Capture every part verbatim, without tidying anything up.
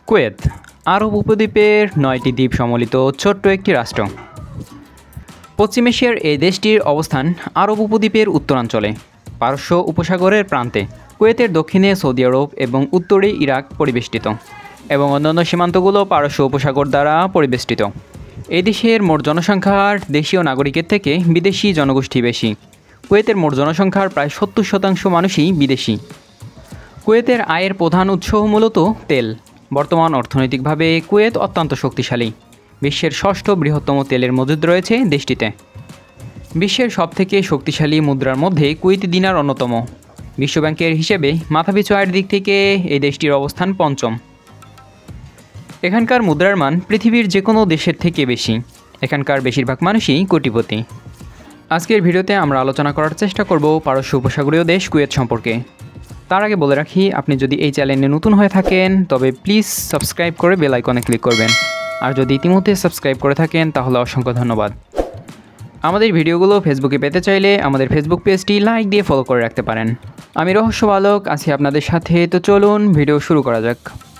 Kuwait আরব উপদ্বীপের নয়টি দ্বীপ সম্বলিত ছোট্ট একটি রাষ্ট্র। পশ্চিম এশিয়ার এই দেশটির অবস্থান আরব উপদ্বীপের উত্তরাঞ্চলে পারস্য উপসাগরের প্রান্তে। কুয়েতের দক্ষিণে সৌদি আরব এবং উত্তরে ইরাক পরিবেষ্টিত এবং অন্যান্য সীমান্তগুলো পারস্য উপসাগর দ্বারা পরিবেষ্টিত। এই দেশের মোট জনসংখ্যার দেশীয় নাগরিকের থেকে বিদেশি জনগোষ্ঠী বেশি। কুয়েতের মোট জনসংখ্যার প্রায় সত্তর শতাংশ মানুষই বিদেশি। কুয়েতের আয়ের প্রধান উৎস মূলত তেল। বর্তমান অর্থনৈতিকভাবে কুয়েত অত্যন্ত শক্তিশালী। বিশ্বের ষষ্ঠ বৃহত্তম তেলের মজুদ রয়েছে দেশটিতে। বিশ্বের সবথেকে শক্তিশালী মুদ্রার মধ্যে কুয়েতি দিনার অন্যতম। বিশ্বব্যাংকের হিসেবে মাথাপিছু আয়ের দিক থেকে এই দেশটির অবস্থান পঞ্চম। এখানকার মুদ্রার মান পৃথিবীর যে কোনো দেশের থেকে বেশি। এখানকার বেশিরভাগ মানুষই কোটিপতি। আজকের ভিডিওতে আমরা আলোচনা করার চেষ্টা করব পারস্য উপসাগরীয় দেশ কুয়েত সম্পর্কে। তার আগে বলে রাখি, আপনি যদি এই চ্যানেলে নতুন হয়ে থাকেন তবে প্লিজ সাবস্ক্রাইব করে বেল আইকনে ক্লিক করবেন। আর যদি ইতিমধ্যে সাবস্ক্রাইব করে থাকেন তাহলে অসংখ্য ধন্যবাদ। আমাদের ভিডিওগুলো ফেসবুকে পেতে চাইলে আমাদের ফেসবুক পেজটি লাইক দিয়ে ফলো করে রাখতে পারেন। আমি রহস্য বালক আছি আপনাদের সাথে, তো চলুন ভিডিও শুরু করা যাক।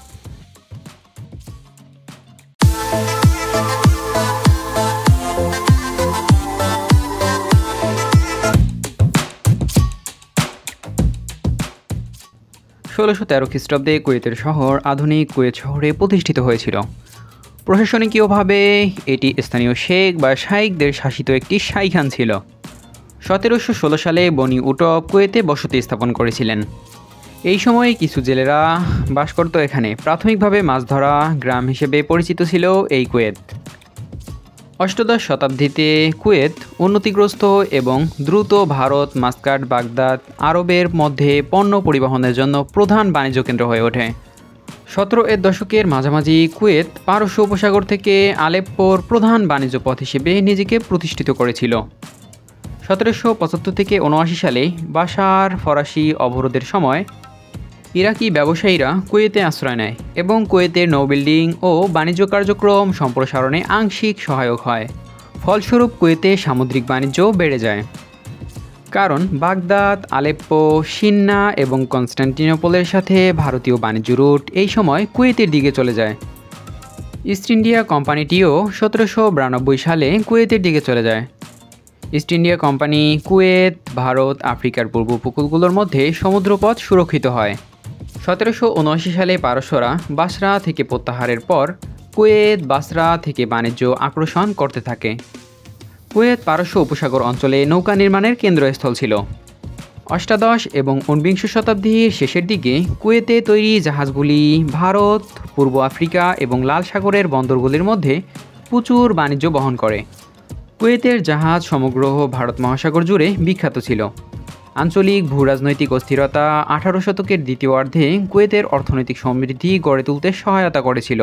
ষোলোশো তেরো খ্রিস্টাব্দে কুয়েতের শহর আধুনিক কুয়েত শহরে প্রতিষ্ঠিত হয়েছিল। প্রশাসনিকীয়ভাবে এটি স্থানীয় শেখ বা শাইখদের শাসিত একটি শাইখান ছিল। সতেরোশো ষোলো সালে বনি উটব কুয়েতে বসতি স্থাপন করেছিলেন। এই সময়ে কিছু জেলেরা বাস করত এখানে। প্রাথমিকভাবে মাছ ধরা গ্রাম হিসেবে পরিচিত ছিল এই কুয়েত। অষ্টাদশ শতাব্দীতে কুয়েত উন্নতিগ্রস্ত এবং দ্রুত ভারত, মাস্কাট, বাগদাদ আরবের মধ্যে পণ্য পরিবহনের জন্য প্রধান বাণিজ্য কেন্দ্র হয়ে ওঠে। সতেরো এর দশকের মাঝামাঝি কুয়েত পারস্য উপসাগর থেকে আলেপ্পোর প্রধান বাণিজ্য পথ হিসেবে নিজেকে প্রতিষ্ঠিত করেছিল। সতেরোশো পঁচাত্তর থেকে উনআশি সালে বাশার ফরাসি অবরোধের সময় ইরাকি ব্যবসায়ীরা কুয়েতে আশ্রয় নেয় এবং কুয়েতের নৌবিল্ডিং ও বাণিজ্য কার্যক্রম সম্প্রসারণে আংশিক সহায়ক হয়। ফলস্বরূপ কুয়েতে সামুদ্রিক বাণিজ্য বেড়ে যায়, কারণ বাগদাদ, আলেপ্পো, সিন্না এবং কনস্টান্টিনোপলের সাথে ভারতীয় বাণিজ্য রুট এই সময় কুয়েতের দিকে চলে যায়। ইস্ট ইন্ডিয়া কোম্পানিটিও সতেরোশো বিরানব্বই সালে কুয়েতের দিকে চলে যায়। East India Company Kuwait, Bharat, আফ্রিকার পূর্ব উপকূলগুলোর মধ্যে সমুদ্রপথ সুরক্ষিত হয়। সতেরোশো উনআশি সালে পারস্যরা বাসরা থেকে প্রত্যাহারের পর কুয়েত বাসরা থেকে বাণিজ্য আকর্ষণ করতে থাকে। কুয়েত পারস্য উপসাগর অঞ্চলে নৌকা নির্মাণের কেন্দ্রস্থল ছিল। অষ্টাদশ এবং ঊনবিংশ শতাব্দীর শেষের দিকে কুয়েতে তৈরি জাহাজগুলি ভারত, পূর্ব আফ্রিকা এবং লাল সাগরের বন্দরগুলির মধ্যে প্রচুর বাণিজ্য বহন করে। কুয়েতের জাহাজ সমগ্র ভারত মহাসাগর জুড়ে বিখ্যাত ছিল। আঞ্চলিক ভূরাজনৈতিক অস্থিরতা আঠারো শতকের দ্বিতীয়ার্ধে কুয়েতের অর্থনৈতিক সমৃদ্ধি গড়ে তুলতে সহায়তা করেছিল।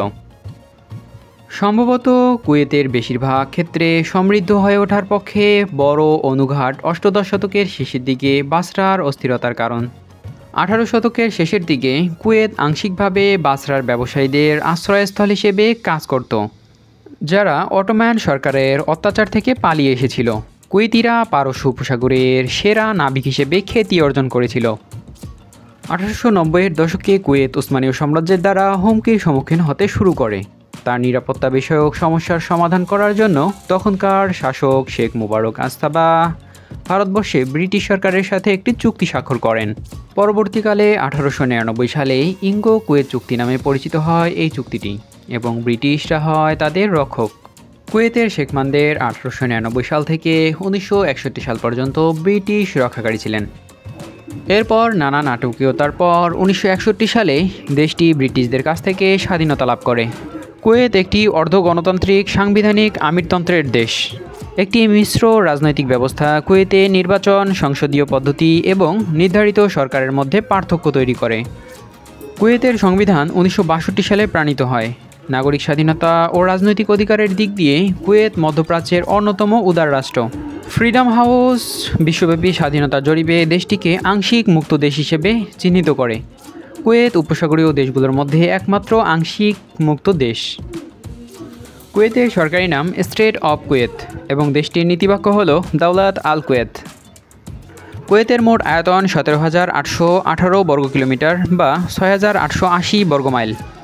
সম্ভবত কুয়েতের বেশিরভাগ ক্ষেত্রে সমৃদ্ধ হয়ে ওঠার পক্ষে বড় অনুঘাট অষ্টাদশ শতকের শেষের দিকে বাসরার অস্থিরতার কারণ। আঠারো শতকের শেষের দিকে কুয়েত আংশিকভাবে বাসরার ব্যবসায়ীদের আশ্রয়স্থল হিসেবে কাজ করত, যারা অটোম্যান সরকারের অত্যাচার থেকে পালিয়ে এসেছিল। কুয়েতিরা পারস্য উপসাগরের সেরা নাবিক হিসেবে খ্যাতি অর্জন করেছিল। আঠারোশো নব্বইয়ের দশকে কুয়েত উসমানীয় সাম্রাজ্যের দ্বারা হুমকির সম্মুখীন হতে শুরু করে। তার নিরাপত্তা বিষয়ক সমস্যার সমাধান করার জন্য তখনকার শাসক শেখ মুবারক আস্তাবা ভারতবর্ষে ব্রিটিশ সরকারের সাথে একটি চুক্তি স্বাক্ষর করেন। পরবর্তীকালে আঠারোশো নিরানব্বই সালে ইঙ্গো কুয়েত চুক্তি নামে পরিচিত হয় এই চুক্তিটি, এবং ব্রিটিশরা হয় তাদের রক্ষক। কুয়েতের শেখমানদের আঠারোশো নিরানব্বই সাল থেকে উনিশশো একষট্টি সাল পর্যন্ত ব্রিটিশ রক্ষাকারী ছিলেন। এরপর নানা নাটকীয়তার পর উনিশশো একষট্টি সালে দেশটি ব্রিটিশদের কাছ থেকে স্বাধীনতা লাভ করে। কুয়েত একটি অর্ধ গণতান্ত্রিক সাংবিধানিক আমিরতন্ত্রের দেশ। একটি মিশ্র রাজনৈতিক ব্যবস্থা কুয়েতে নির্বাচন, সংসদীয় পদ্ধতি এবং নির্ধারিত সরকারের মধ্যে পার্থক্য তৈরি করে। কুয়েতের সংবিধান উনিশশো বাষট্টি সালে প্রণীত হয়। নাগরিক স্বাধীনতা ও রাজনৈতিক অধিকারের দিক দিয়ে কুয়েত মধ্যপ্রাচ্যের অন্যতম উদার রাষ্ট্র। ফ্রিডম হাউস বিশ্বব্যাপী স্বাধীনতা জরিপে দেশটিকে আংশিক মুক্ত দেশ হিসেবে চিহ্নিত করে। কুয়েত উপসাগরীয় দেশগুলোর মধ্যে একমাত্র আংশিক মুক্ত দেশ। কুয়েতের সরকারি নাম স্টেট অফ কুয়েত এবং দেশটির নীতিবাক্য হল দাওলাত আল কুয়েত। কুয়েতের মোট আয়তন সতেরো হাজার আটশো আঠারো বর্গ কিলোমিটার বা ছয় হাজার আটশো আশি বর্গ মাইল।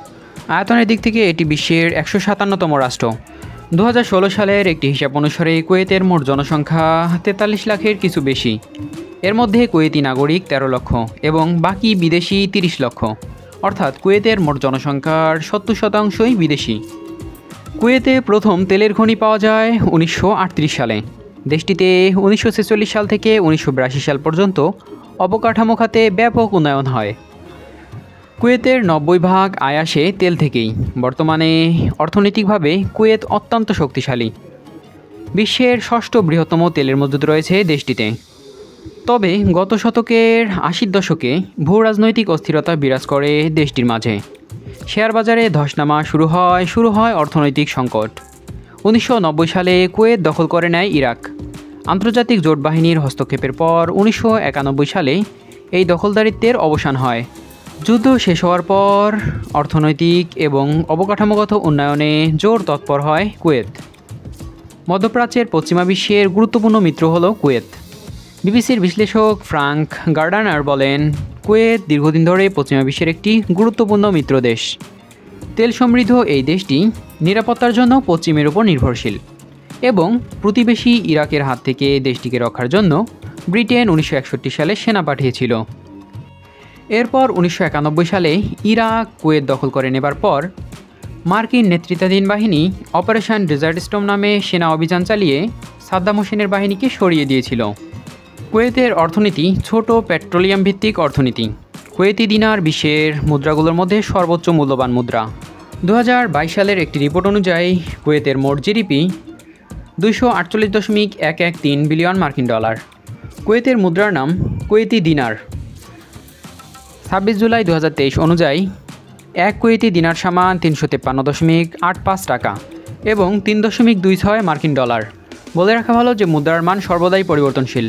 আয়তনের দিক থেকে এটি বিশ্বের একশো সাতান্নতম রাষ্ট্র। দু হাজার ষোলো সালের একটি হিসাব অনুসারে কুয়েতের মোট জনসংখ্যা তেতাল্লিশ লাখের কিছু বেশি। এর মধ্যে কুয়েতি নাগরিক তেরো লক্ষ এবং বাকি বিদেশি তিরিশ লক্ষ, অর্থাৎ কুয়েতের মোট জনসংখ্যার সত্তর শতাংশই বিদেশি। কুয়েতে প্রথম তেলের খনি পাওয়া যায় উনিশশো আটত্রিশ সালে। দেশটিতে উনিশশো ছেচল্লিশ সাল থেকে উনিশশো বিরাশি সাল পর্যন্ত অবকাঠামো খাতে ব্যাপক উন্নয়ন হয়। কুয়েতের নব্বই ভাগ আয় আসে তেল থেকেই। বর্তমানে অর্থনৈতিকভাবে কুয়েত অত্যন্ত শক্তিশালী। বিশ্বের ষষ্ঠ বৃহত্তম তেলের মজুদ রয়েছে দেশটিতে। তবে গত শতকের আশির দশকে ভূ রাজনৈতিক অস্থিরতা বিরাজ করে দেশটির মাঝে। শেয়ার বাজারে ধসনামা শুরু হয় শুরু হয় অর্থনৈতিক সংকট। উনিশশো নব্বই সালে কুয়েত দখল করে নেয় ইরাক। আন্তর্জাতিক জোট বাহিনীর হস্তক্ষেপের পর উনিশশো একানব্বই সালে এই দখলদারিত্বের অবসান হয়। যুদ্ধ শেষ হওয়ার পর অর্থনৈতিক এবং অবকাঠামোগত উন্নয়নে জোর তৎপর হয় কুয়েত। মধ্যপ্রাচ্যের পশ্চিমা বিশ্বের গুরুত্বপূর্ণ মিত্র হল কুয়েত। বিবিসির বিশ্লেষক ফ্রাঙ্ক গার্ডানার বলেন, কুয়েত দীর্ঘদিন ধরে পশ্চিমা বিশ্বের একটি গুরুত্বপূর্ণ মিত্র দেশ। তেল সমৃদ্ধ এই দেশটি নিরাপত্তার জন্য পশ্চিমের উপর নির্ভরশীল এবং প্রতিবেশী ইরাকের হাত থেকে দেশটিকে রক্ষার জন্য ব্রিটেন উনিশশো একষট্টি সালে সেনা পাঠিয়েছিল। এরপর উনিশশো একানব্বই সালে ইরাক কুয়েত দখল করে নেবার পর মার্কিন নেতৃত্বাধীন বাহিনী অপারেশন ডেজার্ট স্টর্ম নামে সেনা অভিযান চালিয়ে সাদ্দাম হোসেনের বাহিনীকে সরিয়ে দিয়েছিল। কুয়েতের অর্থনীতি ছোট পেট্রোলিয়াম ভিত্তিক অর্থনীতি। কুয়েতি দিনার বিশ্বের মুদ্রাগুলোর মধ্যে সর্বোচ্চ মূল্যবান মুদ্রা। দু হাজার বাইশ সালের একটি রিপোর্ট অনুযায়ী কুয়েতের মোট জিডিপি দুইশো আটচল্লিশ দশমিক এক এক তিন বিলিয়ন মার্কিন ডলার। কুয়েতের মুদ্রার নাম কুয়েতি দিনার। ছাব্বিশ জুলাই দু হাজার তেইশ অনুযায়ী এক কুয়েতি দিনার সমান তিনশো তেপ্পান্ন দশমিক আট পাঁচ টাকা এবং তিন দশমিক দুই ছয় মার্কিন ডলার। বলে রাখা ভালো যে মুদ্রার মান সর্বদাই পরিবর্তনশীল।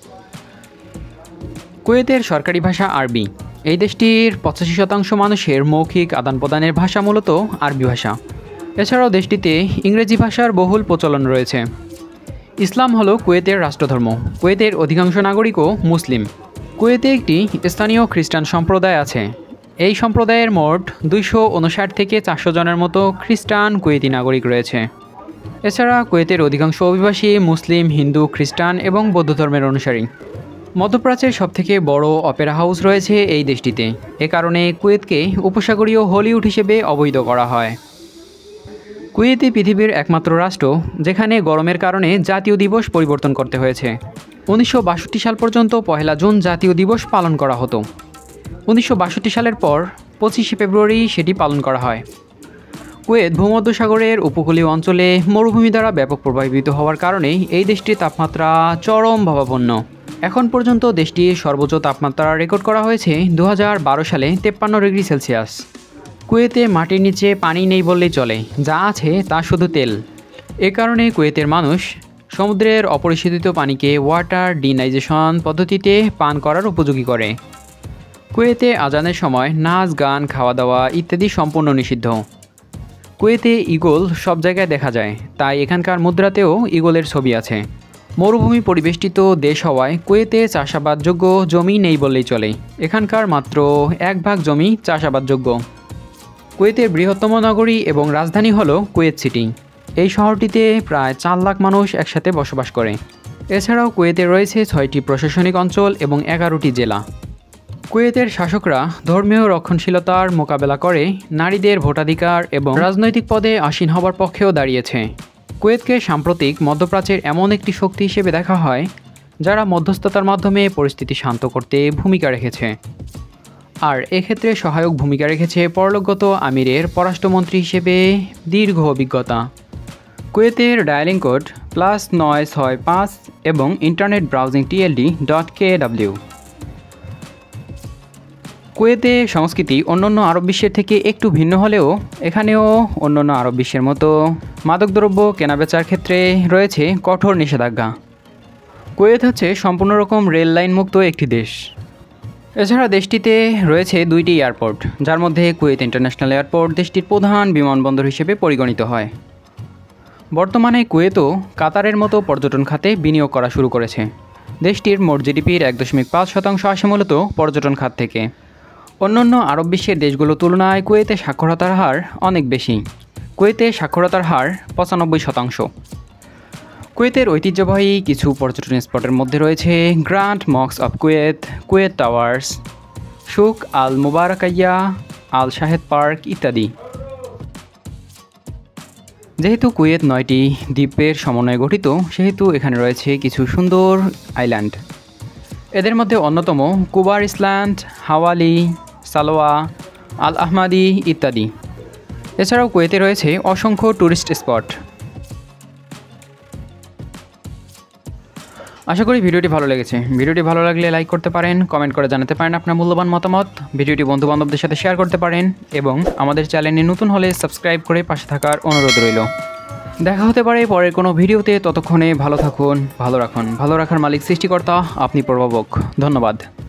কুয়েতের সরকারি ভাষা আরবি। এই দেশটির পঁচাশি শতাংশ মানুষের মৌখিক আদান প্রদানের ভাষা মূলত আরবি ভাষা। এছাড়াও দেশটিতে ইংরেজি ভাষার বহুল প্রচলন রয়েছে। ইসলাম হলো কুয়েতের রাষ্ট্রধর্ম। কুয়েতের অধিকাংশ নাগরিকও মুসলিম। কুয়েতে একটি স্থানীয় খ্রিস্টান সম্প্রদায় আছে। এই সম্প্রদায়ের মোট দুইশো উনষাট থেকে চারশো জনের মতো খ্রিস্টান কুয়েতি নাগরিক রয়েছে। এছাড়া কুয়েতের অধিকাংশ অভিবাসী মুসলিম, হিন্দু, খ্রিস্টান এবং বৌদ্ধ ধর্মের অনুসারী। মধ্যপ্রাচ্যের সবথেকে বড় অপেরা হাউস রয়েছে এই দেশটিতে। এ কারণে কুয়েতকে উপসাগরীয় হলিউড হিসেবে অবহিত করা হয়। কুয়েতে পৃথিবীর একমাত্র রাষ্ট্র যেখানে গরমের কারণে জাতীয় দিবস পরিবর্তন করতে হয়েছে। উনিশশো বাষট্টি সাল পর্যন্ত পহেলা জুন জাতীয় দিবস পালন করা হতো। উনিশশো বাষট্টি সালের পর পঁচিশে ফেব্রুয়ারি সেটি পালন করা হয়। কুয়েত ভূমধ্যসাগরের উপকূলীয় অঞ্চলে মরুভূমি দ্বারা ব্যাপক প্রভাবিত হওয়ার কারণে এই দেশটির তাপমাত্রা চরম ভাবাপন্ন। এখন পর্যন্ত দেশটির সর্বোচ্চ তাপমাত্রা রেকর্ড করা হয়েছে দু হাজার বারো সালে তেপ্পান্ন ডিগ্রি সেলসিয়াস। কুয়েতে মাটির নিচে পানি নেই বললেই চলে, যা আছে তা শুধু তেল। এ কারণে কুয়েতের মানুষ সমুদ্রের অপরিশোধিত পানিকে ওয়াটার ডিনাইজেশন পদ্ধতিতে পান করার উপযোগী করে। কুয়েতে আজানের সময় নাচ, গান, খাওয়া দাওয়া ইত্যাদি সম্পূর্ণ নিষিদ্ধ। কুয়েতে ঈগল সব জায়গায় দেখা যায়, তাই এখানকার মুদ্রাতেও ঈগলের ছবি আছে। মরুভূমি পরিবেষ্টিত দেশ হওয়ায় কুয়েতে চাষাবাদযোগ্য জমি নেই বললেই চলে। এখানকার মাত্র এক ভাগ জমি চাষাবাদযোগ্য। কুয়েতের বৃহত্তম নগরী এবং রাজধানী হলো কুয়েত সিটি। এই শহরটিতে প্রায় চার লাখ মানুষ একসাথে বসবাস করে। এছাড়াও কুয়েতে রয়েছে ছয়টি প্রশাসনিক অঞ্চল এবং এগারোটি জেলা। কুয়েতের শাসকরা ধর্মীয় রক্ষণশীলতার মোকাবেলা করে নারীদের ভোটাধিকার এবং রাজনৈতিক পদে আসীন হবার পক্ষেও দাঁড়িয়েছে। কুয়েতকে সাম্প্রতিক মধ্যপ্রাচ্যের এমন একটি শক্তি হিসেবে দেখা হয় যারা মধ্যস্থতার মাধ্যমে পরিস্থিতি শান্ত করতে ভূমিকা রেখেছে। আর এক্ষেত্রে সহায়ক ভূমিকা রেখেছে পরলোকগত আমিরের পররাষ্ট্রমন্ত্রী হিসেবে দীর্ঘ অভিজ্ঞতা। কুয়েতের ডায়ালিং কোড প্লাস নয় ছয় পাঁচ এবং internet browsing TLD dot K W. কুয়েতে সংস্কৃতি অন্যান্য আরব বিশ্বের থেকে একটু ভিন্ন হলেও এখানেও অন্যান্য আরব বিশ্বের মতো মাদকদ্রব্য কেনাবেচার ক্ষেত্রে রয়েছে কঠোর নিষেধাজ্ঞা। কুয়েত হচ্ছে সম্পূর্ণ রকম রেল লাইন মুক্ত একটি দেশ। এছাড়া দেশটিতে রয়েছে দুইটি এয়ারপোর্ট, যার মধ্যে কুয়েত ইন্টারন্যাশনাল এয়ারপোর্ট দেশটির প্রধান বিমানবন্দর হিসেবে পরিগণিত হয়। বর্তমানে কুয়েতও কাতারের মতো পর্যটন খাতে বিনিয়োগ করা শুরু করেছে। দেশটির মোট জিডিপির এক দশমিক পাঁচ শতাংশ আসে মূলত পর্যটন খাত থেকে। অন্যান্য আরব বিশ্বের দেশগুলোর তুলনায় কুয়েতে সাক্ষরতার হার অনেক বেশি। কুয়েতে সাক্ষরতার হার পঁচানব্বই শতাংশ। কুয়েতের ঐতিহ্যবাহী কিছু পর্যটন স্পটের মধ্যে রয়েছে grand mosque of Kuwait, Kuwait towers, Souq Al Mubarakiya, Al Shaheed Park ইত্যাদি। যেহেতু কুয়েত নয়টি দ্বীপের সমন্বয়ে গঠিত, সেহেতু এখানে রয়েছে কিছু সুন্দর আইল্যান্ড। এদের মধ্যে অন্যতম কুবার ইসল্যান্ড, হাওয়ালি, সালোয়া, আল আহমাদি ইত্যাদি। এছাড়াও কুয়েতে রয়েছে অসংখ্য ট্যুরিস্ট স্পট। আশা করি ভিডিওটি ভালো লেগেছে। ভিডিওটি ভালো লাগলে লাইক করতে পারেন, কমেন্ট করে জানাতে পারেন আপনার মূল্যবান মতামত। ভিডিওটি বন্ধুবান্ধবদের সাথে শেয়ার করতে পারেন এবং আমাদের চ্যানেলে নতুন হলে সাবস্ক্রাইব করে পাশে থাকার অনুরোধ রইল। দেখা হতে পারে পরের কোনো ভিডিওতে। ততক্ষণে ভালো থাকুন, ভালো রাখুন। ভালো রাখার মালিক সৃষ্টিকর্তা, আপনি প্রভাবক। ধন্যবাদ।